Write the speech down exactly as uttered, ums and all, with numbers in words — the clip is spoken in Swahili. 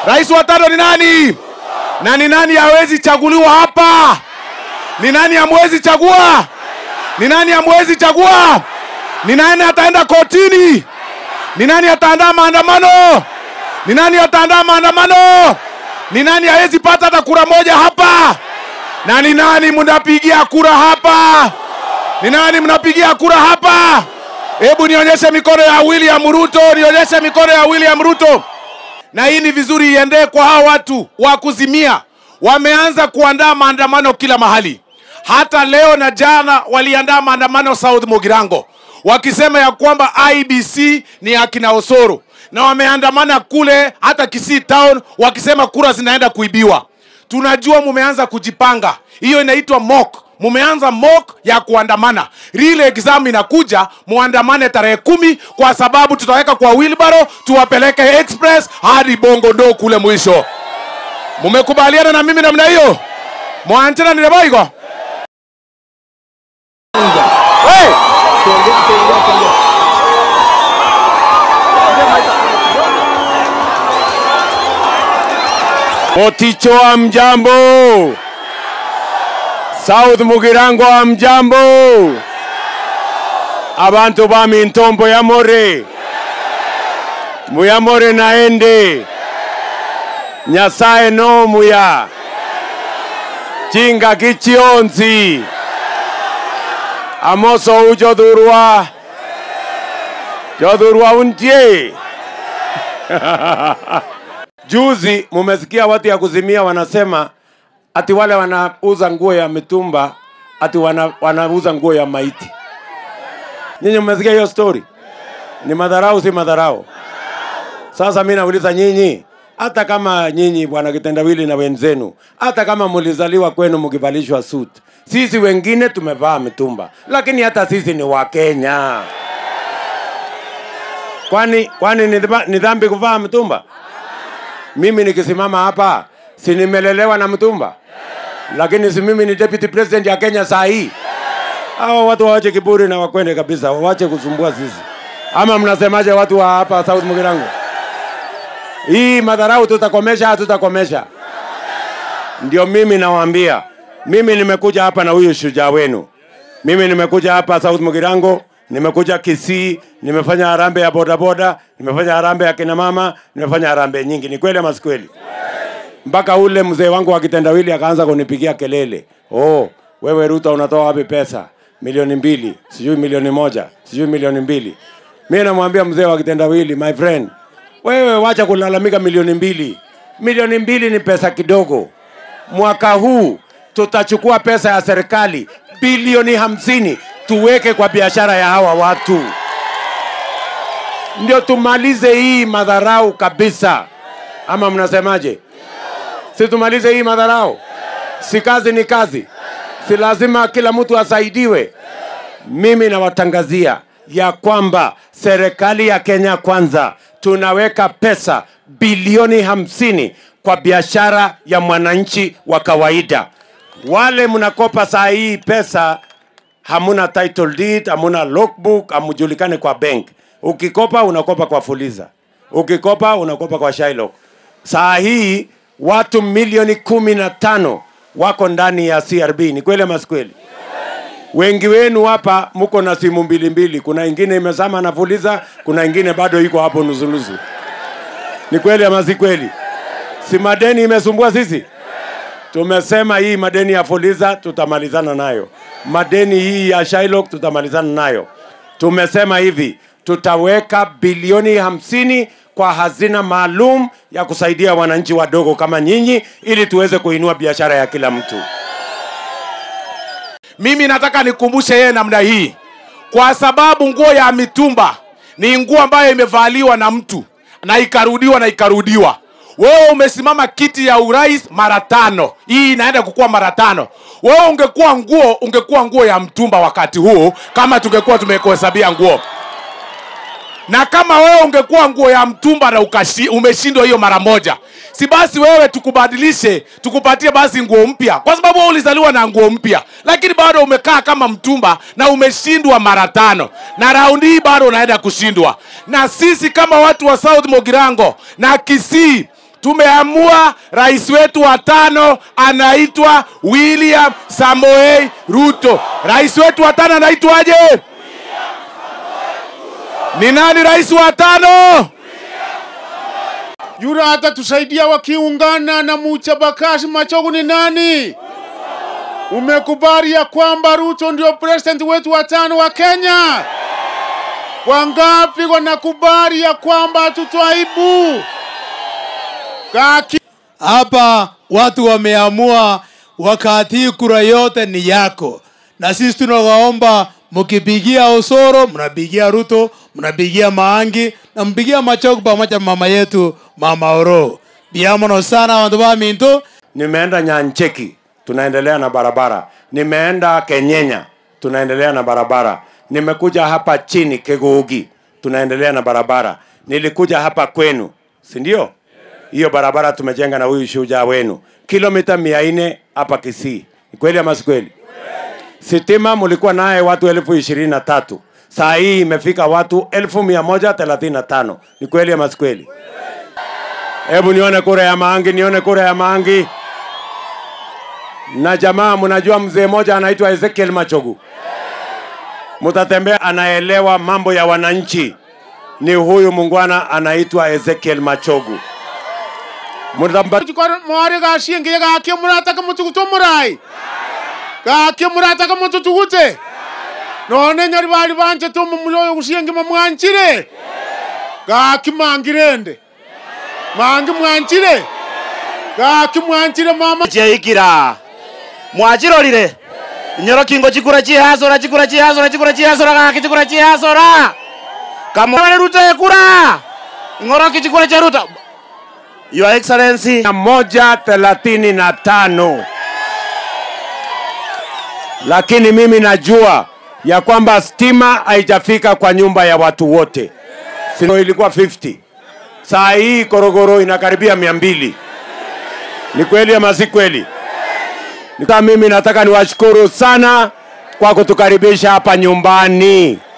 Rais wa tano ni nani? Na ni nani hawezi chaguliwa hapa? Ni nani hamwezi chagua? Ni nani hamwezi chagua? Ni nani ataenda kotini? Ni nani ataandaa maandamano? Ni nani ataandaa maandamano? Ni nani hawezi pata hata kura moja hapa? Na ni nani mnapigia kura hapa? Ni nani mnapigia kura hapa? Hebu nionyeshe mikono ya William Ruto, nionyeshe mikono ya William Ruto. Na hii ni vizuri iende kwa hao watu wa kuzimia. Wameanza kuandaa maandamano kila mahali. Hata leo na jana waliandaa maandamano South Mugirango, wakisema ya kwamba I B C ni akina Osoro. Na wameandamana kule hata Kisii town wakisema kura zinaenda kuibiwa. Tunajua mumeanza kujipanga. Hiyo inaitwa mock. Mumeanza mock ya kuandamana. Real exam inakuja, muandamane tarehe kumi kwa sababu tutaweka kwa wheelbarrow tuwapeleke express hadi Bongo ndo kule mwisho. Mumekubaliana na mimi namna hiyo? Mwanchana ni Rebaigo? Hey! Oticho amjambo. South Mugirango amjambo. Abantu ba Mintombo ya more. Muyamore naende. Nyasaye no muya. Chinga kichionzi. Amoso ujodurwa. Jodurwa untie. Juzi mumesikia watu ya kuzimia wanasema ati wale wanauza nguo ya mitumba ati wana, wanauza nguo ya maiti. Nyinyi mmesikia hiyo story? Ni madharau si madharau? Sasa mimi nauliza nyinyi, hata kama nyinyi bwana Kitendawili na wenzenu, hata kama mulizaliwa kwenu mkivalishwa suit, sisi wengine tumevaa mitumba, lakini hata sisi ni wa Kenya. Kwani kwani ni dhambi kuvaa mitumba? Mimi nikisimama hapa si nimelelewa na mtumba? Lakini si mimi ni deputy president ya Kenya saa hii? Hao watu waache kiburi na wakwende kabisa, waache kusumbua sisi. Ama mnasemaje watu wa hapa South Mugirango? Hii madharau tutakomesha, tutakomesha. Ndio mimi nawaambia, mimi nimekuja hapa na huyu shujaa wenu. Mimi nimekuja hapa South Mugirango, nimekuja Kisii, nimefanya harambee ya boda boda, nimefanya harambee ya kina mama, nimefanya harambee nyingi. Ni kweli ama si kweli? Mpaka ule mzee wangu wa Kitendawili akaanza kunipigia kelele. Oh, wewe Ruto unatoa wapi pesa? Milioni mbili, sijui milioni moja, sijui milioni mbili. Mimi namwambia mzee wa Kitendawili, my friend, wewe wacha kulalamika milioni mbili. Milioni mbili ni pesa kidogo. Mwaka huu tutachukua pesa ya serikali bilioni hamsini tuweke kwa biashara ya hawa watu. Ndio tumalize hii madharau kabisa. Ama mnasemaje? Si tumalize hii madharau? Si kazi ni kazi? Si lazima kila mtu asaidiwe? Mimi nawatangazia ya kwamba serikali ya Kenya Kwanza tunaweka pesa bilioni hamsini kwa biashara ya mwananchi wa kawaida. Wale mnakopa saa hii pesa hamuna title deed, hamuna logbook, hamujulikane kwa bank. Ukikopa unakopa kwa Fuliza. Ukikopa unakopa kwa Shylock. Saa hii watu milioni kumi na tano wako ndani ya C R B. Ni kweli ama si kweli? Wengi wenu hapa mko na simu mbili mbili. Kuna ingine imezama na Fuliza, kuna ingine bado iko hapo nusu nusu. Ni kweli ama si kweli? Si madeni imesumbua sisi? Tumesema hii madeni ya Fuliza tutamalizana nayo. Madeni hii ya Shylock tutamalizana nayo. Tumesema hivi, tutaweka bilioni hamsini kwa hazina maalum ya kusaidia wananchi wadogo kama nyinyi ili tuweze kuinua biashara ya kila mtu. Mimi nataka nikumbushe yeye namna hii, kwa sababu nguo ya mitumba ni nguo ambayo imevaliwa na mtu na ikarudiwa na ikarudiwa. Wewe umesimama kiti ya urais mara tano. Hii inaenda kukua mara tano. Wewe ungekuwa nguo, ungekuwa nguo ya mtumba wakati huo kama tungekuwa tumekuhesabia nguo. Na kama wewe ungekuwa nguo ya mtumba na ukashi, umeshindwa hiyo mara moja, si basi wewe tukubadilishe, tukupatie basi nguo mpya, kwa sababu wewe ulizaliwa na nguo mpya, lakini bado umekaa kama mtumba na umeshindwa mara tano, na raundi hii bado unaenda kushindwa. Na sisi kama watu wa South Mugirango na Kisii tumeamua rais wetu wa tano anaitwa William Samoei Ruto. Rais wetu wa tano anaitwaje? Ni nani rais wa tano? Yule hata tusaidia wakiungana na Mchapakazi Machogu ni nani? Umekubali ya kwamba Ruto ndio president wetu wa tano wa Kenya? Wangapi wanakubali ya kwamba tutaibu? Hapa watu wameamua wakati kura yote ni yako. Na sisi tunawaomba mkipigia Osoro, mnapigia Ruto, mnapigia Maangi, na mpigia Machogu pamoja mama yetu Mama Oro. Biamono sana watu wa Minto. Nimeenda Nyancheki, tunaendelea na barabara. Nimeenda Kenyenya, tunaendelea na barabara. Nimekuja hapa chini Kegugi, tunaendelea na barabara. Nilikuja hapa kwenu, si ndio? Hiyo barabara tumejenga na huyu shujaa wenu. Kilomita mia nne hapa Kisii. Ni kweli ama si kweli? Sitima mulikuwa naye watu elfu ishirini na tatu. Saa hii imefika watu elfu mia moja thelathini na tano. Ni kweli ama si kweli? Hebu nione kura ya Maangi, nione kura ya Maangi. Na jamaa, mnajua mzee moja anaitwa Ezekiel Machogu. Mutatembea anaelewa mambo ya wananchi. Ni huyu mungwana anaitwa Ezekiel Machogu. Mutamba mwari gashingiye gake murataka mutugutomurai. Gake murataka mututugute. None nyari bari banje tumu muloyo gushinga mamwanchire. Gake mangirende. Mangi mwanchire. Gake mwanchire mama Jeikira. Mwachirorire. Nyoro kingo chikura chihazora chikura chihazora chikura chihazora gake chikura chihazora. Kamwana Ruto ekura. Ngoro kichikura cha Ruto. Your Excellency, moja thelathini na tano. Lakini mimi najua ya kwamba stima haijafika kwa nyumba ya watu wote. Sino ilikuwa fifty. Saa hii Korogoro inakaribia mia mbili. Ni kweli ama si kweli? Nika mimi nataka niwashukuru sana kwa kutukaribisha hapa nyumbani.